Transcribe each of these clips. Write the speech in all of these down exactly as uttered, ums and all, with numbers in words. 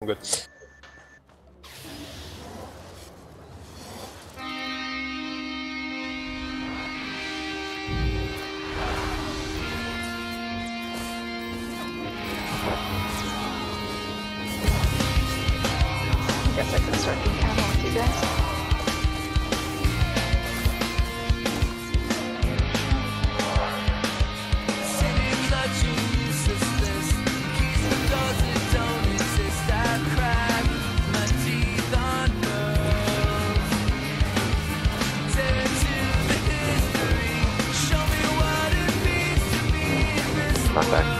good. I guess I could start the camera with you guys. Knock back.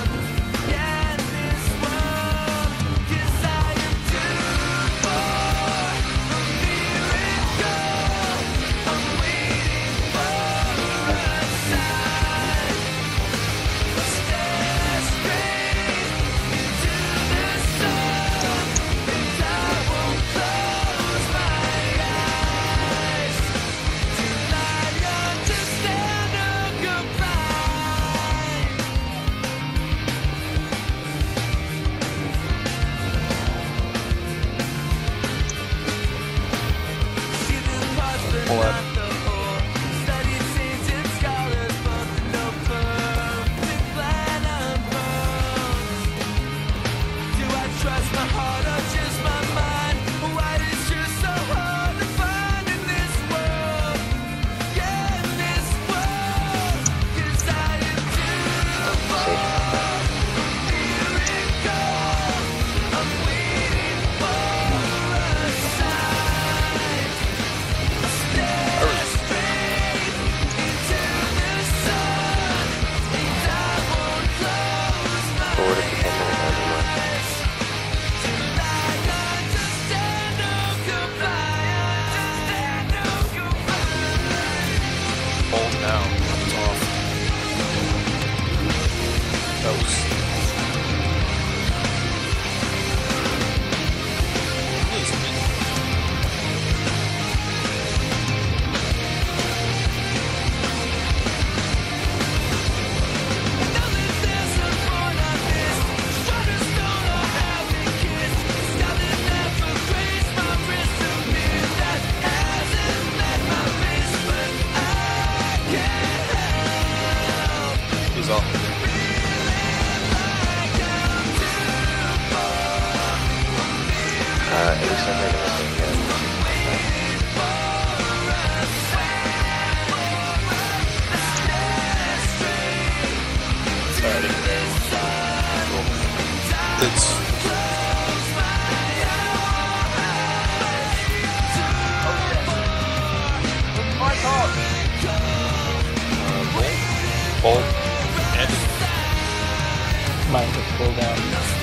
Bolt. Edge. Mine just pulled down.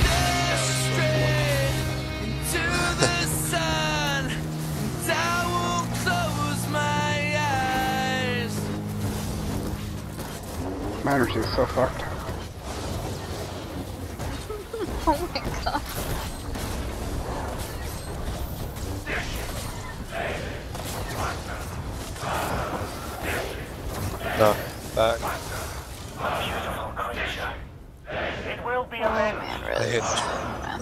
Miners is so fucked. Oh my god. No, back. Beautiful creature. It will be Oh man, really? They hit. Man.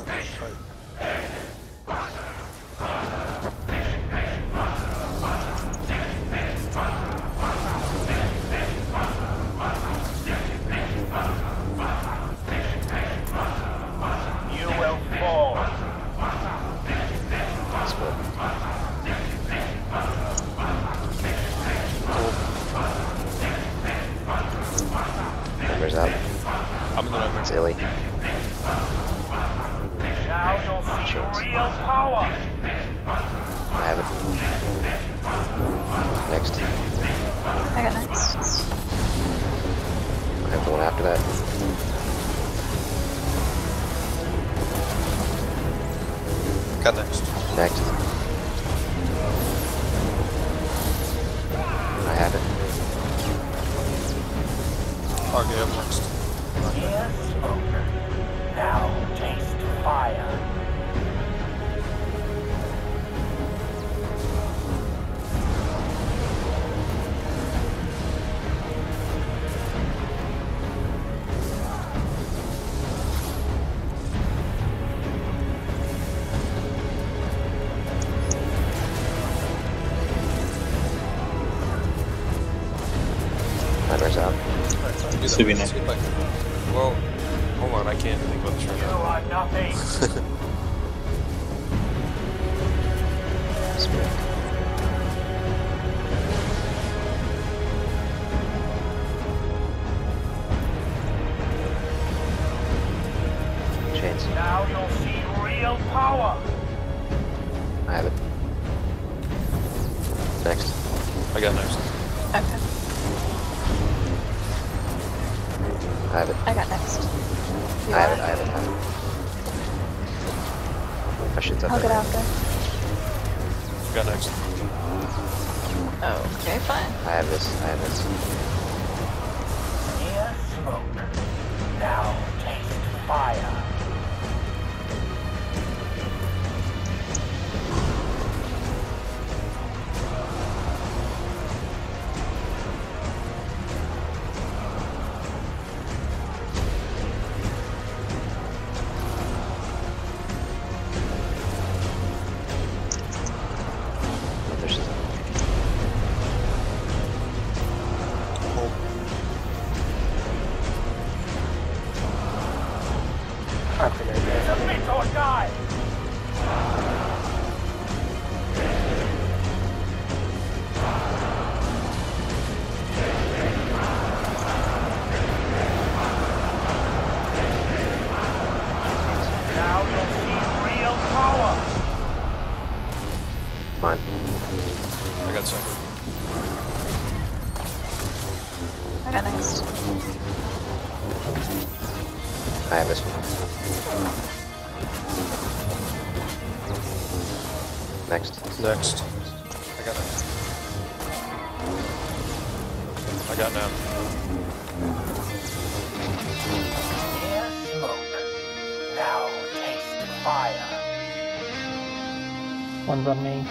You will fall. Numbers up. I'm in the number. Silly. Now you'll see real power. I have it. Next. I got next. I have the one after that. Got next. Next. I have it. Okay, up next. Ear spoken. Now taste fire. Should be next. Well, hold on, I can't think about this right You now. are nothing. Chains. Now you'll see real power. I have it. Next. I got next. Okay. I have it. I got next. You I have want it. I have it. I have it. My shit's up I'll get there. after. I got next. Okay, fine. I have this. I have this. Near smoke. Now taste fire. There's I think I did. Submit or die. Now you'll see real power. mine. I got second. I got next. I have this one. Next. Next. I got next. I got now. Near smoke. Now taste fire. One's on me.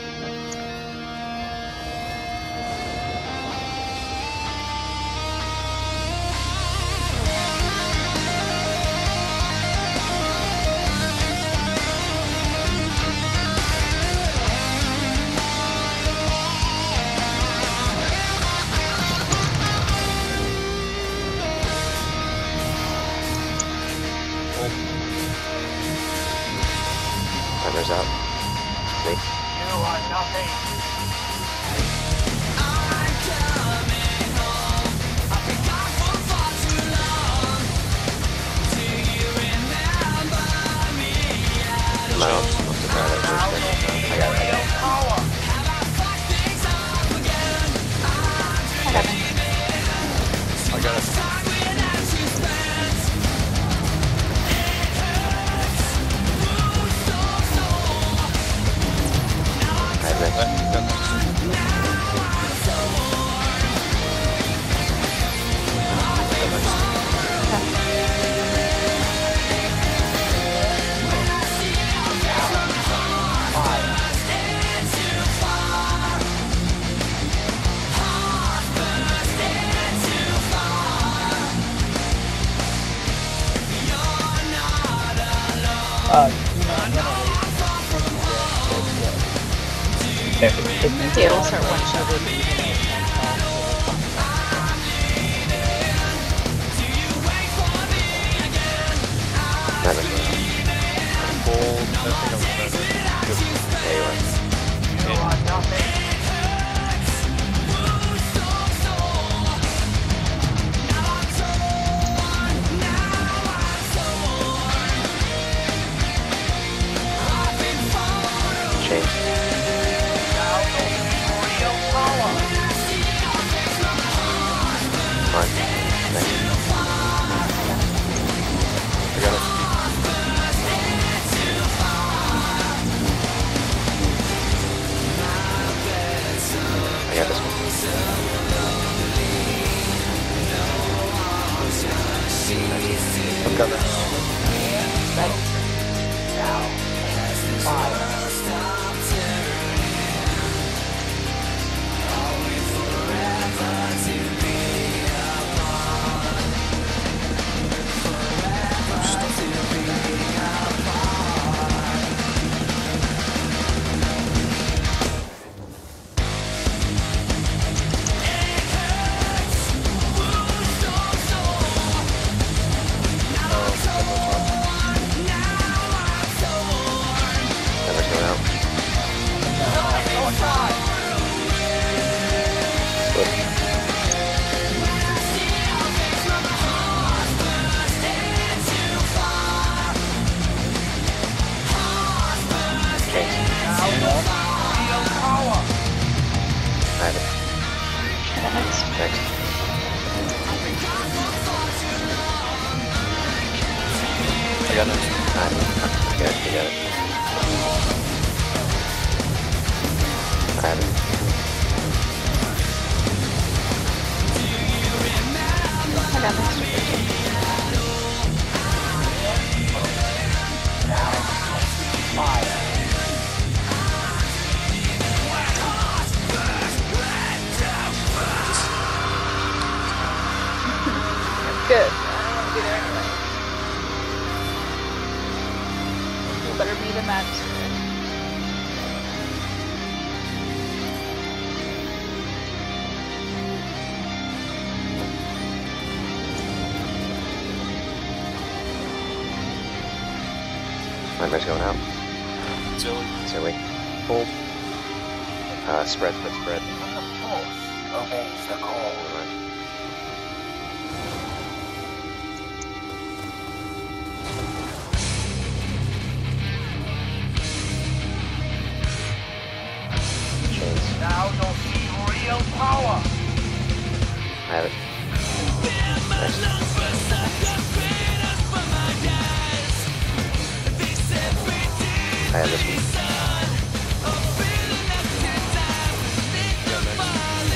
Timer's out. Me. You are nothing. I'm out. Must have tried that Now first you'll thing. see I got it. I real got it. power. I got next. I got it. I have next. I got next. Uh, you know, I'm gonna wait. Yeah, it'll start one shot. I have this Full. I think I'm better. one. Yeah, you are. You are nothing. Change. Now you'll see real power. Mine. Next. I got it. Chains. Tornado power. I have it. I got next. Next. I got next. I have it. I got it. You got it. I have it. I got next. Fire. Good. I don't want to be there anyway. You better be the max. Nightmare's going out. Silly. Silly. Hold. Uh, spread, spread, spread. The force obeys the call. Alright. Chains. Now you'll see real power. I have it. Next. I have this one. Yeah, next.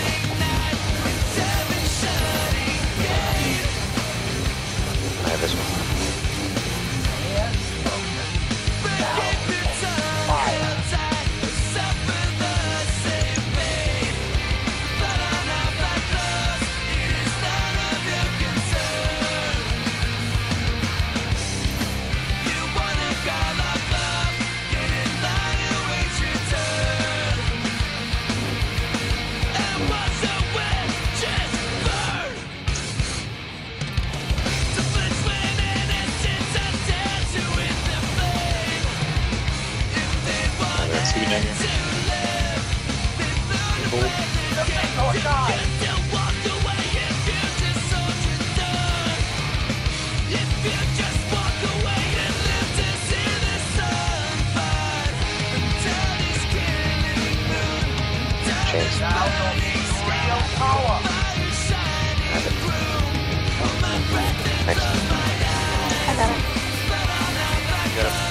I have this one. Fire. See you down here. Hold. Or die. Chains. Now you'll see real power. I have it. Next. I got it. Got it.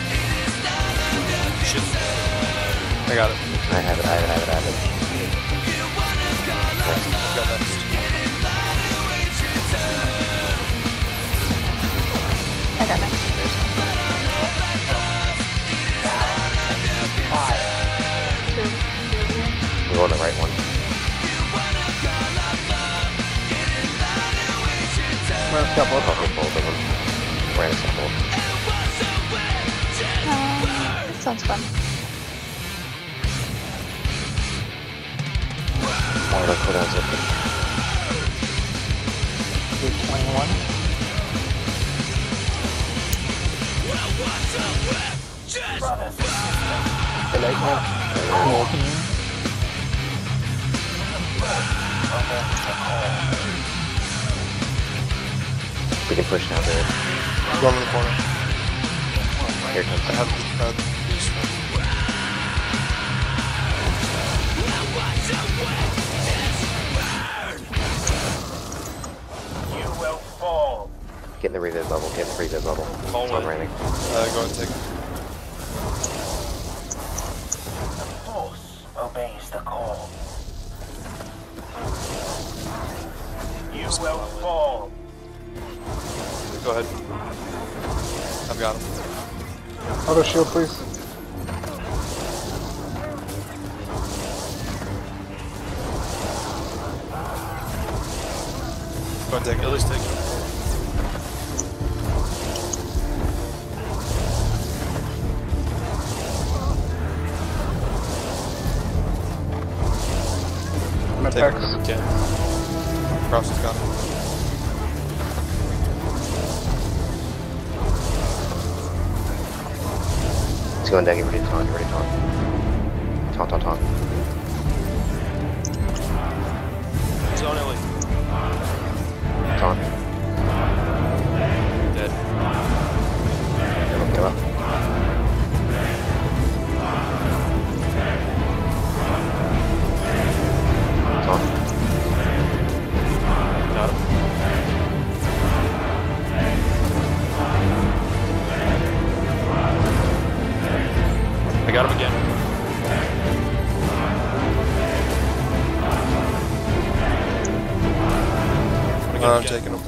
Shit. I got it. I have it, I have it, I have it, I have it. Next. Got next. I got next. Fire. Two. Two. We're on the right one. Last couple. Okay, both of them. We're in a couple. Uh, that sounds fun. One of the cooldowns open. Two twenty-one. Brothers. The lightning. Walking. We can push down there. Go in the corner. Here comes I have the uh, these. You will fall. Get in the reviv bubble, get in the reviv bubble. All It's on in. raining. Uh, go and take. The force obeys the call. You will fall. Go ahead. I've got him. Auto shield, please. Go and take. At least take. I'm at Take Pex. whatever we can. Cross has got him. Let's go and deck, get ready to taunt, get ready to taunt. Taunt, taunt, taunt. Zone Ellie. Taunt. Dead. Give up, give up. got him again. Uh, I'm taking him.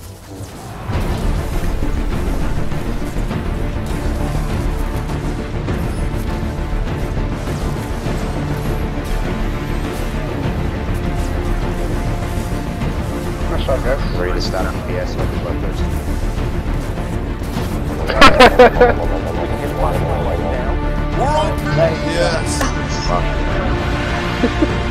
Nice shot, guys. Ready to stop P P S. Like the butlers. Yes. Fuck.